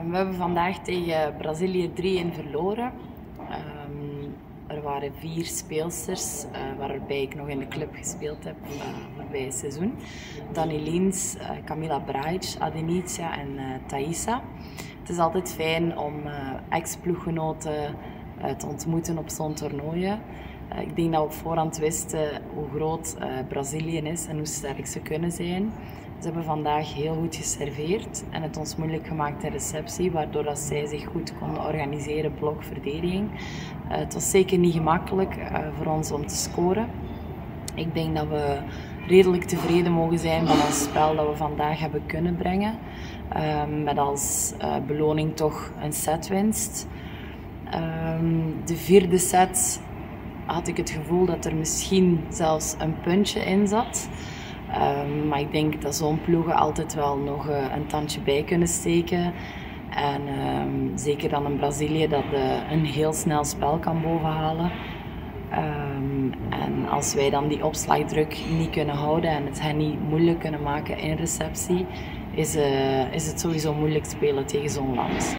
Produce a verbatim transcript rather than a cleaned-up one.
We hebben vandaag tegen Brazilië drie-een verloren. Um, er waren vier speelsters, uh, waarbij ik nog in de club gespeeld heb uh, voorbij het seizoen. Dani Lins, uh, Camila Braich, Adenicia en uh, Thaisa. Het is altijd fijn om uh, ex-ploeggenoten uh, te ontmoeten op zo'n toernooien. Uh, ik denk dat we op voorhand wisten hoe groot uh, Brazilië is en hoe sterk ze kunnen zijn. Ze hebben vandaag heel goed geserveerd en het ons moeilijk gemaakt in receptie, waardoor dat zij zich goed konden organiseren, blokverdediging. Uh, het was zeker niet gemakkelijk uh, voor ons om te scoren. Ik denk dat we redelijk tevreden mogen zijn van ons spel dat we vandaag hebben kunnen brengen. Uh, met als uh, beloning toch een setwinst. Uh, de vierde set had ik het gevoel dat er misschien zelfs een puntje in zat. Um, maar ik denk dat zo'n ploegen altijd wel nog uh, een tandje bij kunnen steken. En um, zeker dan in Brazilië dat uh, een heel snel spel kan bovenhalen. Um, en als wij dan die opslagdruk niet kunnen houden en het hen niet moeilijk kunnen maken in receptie, is, uh, is het sowieso moeilijk spelen tegen zo'n land.